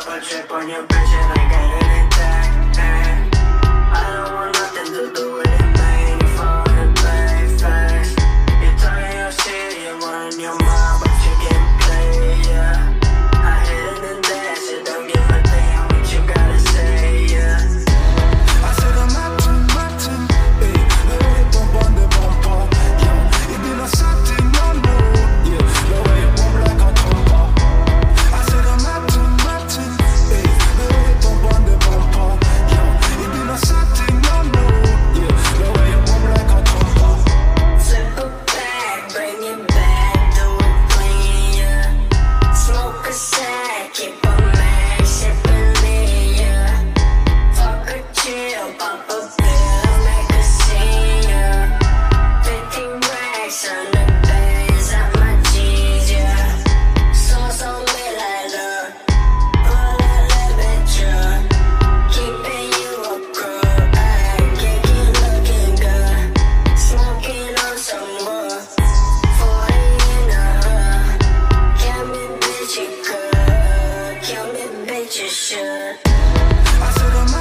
a trip on your bitch and I got anything. I don't want nothing to do with it, man. You falling back fast. You're talking your shit, you're running your mouth, but you get played, yeah. I hit it and dash it, don't give a damn what you gotta say, yeah. I said I'm Martin, hey, le bonbon de bonbon, yo. Il dit la satin, non, non, yeah. Le way you bomb like a trompa. I said I'm Martin, hey, le bonbon de bonbon, yo. Il dit la satin, non, non, yeah. Le way you bomb like a trompa. Flip it back, bring it back, do it clean, yeah. Smoke a sack, keep a mag, sippin' lean, yeah. Fuck a chill, pop a pill, make a scene, yeah. 15 racks on the base of my jeans, yeah. Sauce on me like love, all that little bit, yeah. Keeping you a crook, ayy, kicking looking good. Smoking on some wood, 40 in the hood. Kill me, bitch, you could. Kill me, bitch, you should. I said I'm